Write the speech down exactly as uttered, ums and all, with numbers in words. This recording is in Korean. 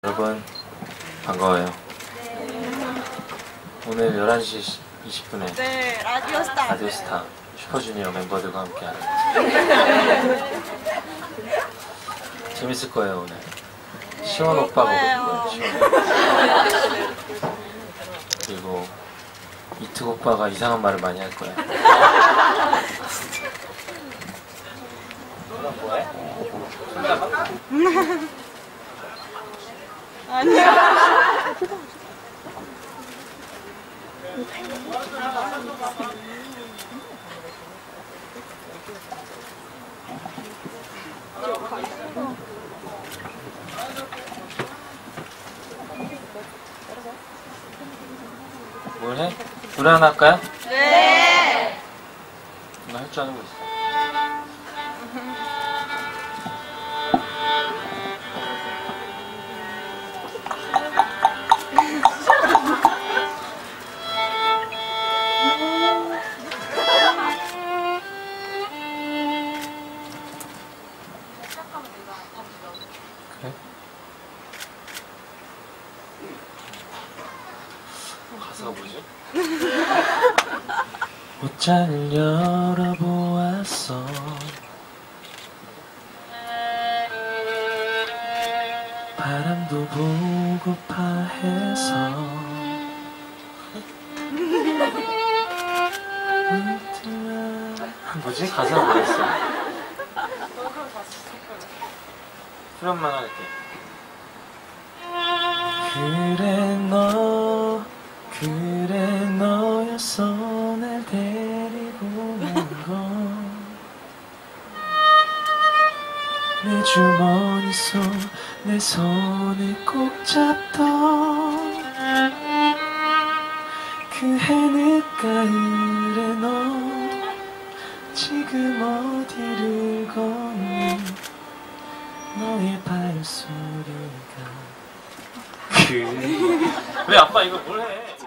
여러분 반가워요. 오늘 열한 시 이십 분에 네, 라디오스타 라디오스타 슈퍼주니어 멤버들과 함께하는 재밌을 거예요. 오늘 시원 오빠가 오고 있고요. 시원. 그리고 이특 오빠가 이상한 말을 많이 할 거야. 너가 뭐해? 아니야. 뭘 해? 노래 하나 할까요? 네. 나 할 줄 아는 거 있어. 그래? 가사가 뭐지? 옷장을 열어보았어. 바람도 보고파 해서 뭐지? 가사가 뭐였어? 후렴만 할게. 그래 너 그래 너였어 날 데리고 온 건 내 주머니 속 내 손을 꼭 잡던 그 해늦가을에 너 지금 어디를 걷니 너의 발소리가 그래 왜 아빠 이거 뭘 해?